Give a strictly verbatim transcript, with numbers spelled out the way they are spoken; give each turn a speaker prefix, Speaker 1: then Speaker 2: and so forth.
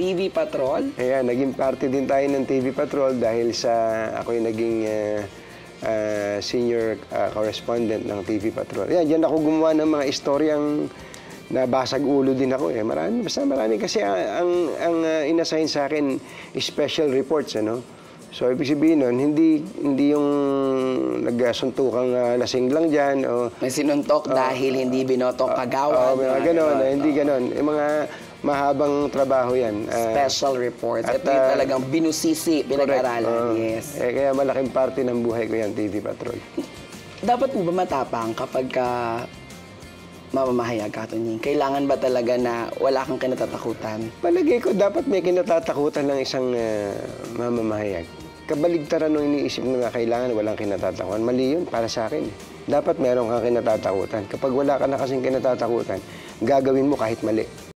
Speaker 1: T V Patrol.
Speaker 2: Ayan, naging party din tayo ng T V Patrol dahil sa ako'y naging uh, uh, senior uh, correspondent ng T V Patrol. Ayan, diyan ako gumawa ng mga istoryang nabasag ulo din ako eh. Marami, basta marami kasi ang, ang, ang uh, inassign sa akin special reports, ano? So, ibig sabihin nun, hindi, hindi yung nagsuntukang uh, lasing lang dyan. O,
Speaker 1: May sinuntok uh, dahil hindi binotok kagawad.
Speaker 2: Oo, uh, uh, gano'n. Uh, hindi gano'n. Yung mga mahabang trabaho yan.
Speaker 1: Uh, Special reports.
Speaker 2: At,
Speaker 1: Ito yung talagang binusisi, pinag-aralan.
Speaker 2: Uh,
Speaker 1: yes.
Speaker 2: Eh, kaya malaking parte ng buhay ko yan, T V Patrol.
Speaker 1: Dapat mo ba matapang kapag ka mamamahayag, Ka Tunying? Kailangan ba talaga na wala kang kinatatakutan?
Speaker 2: Palagay ko, dapat may kinatatakutan ng isang uh, mamamahayag. Kabaligtaran nung iniisip mo na kailangan walang kinatatakutan. Mali yun para sa akin. Dapat meron kang kinatatakutan. Kapag wala ka na kasing kinatatakutan, gagawin mo kahit mali.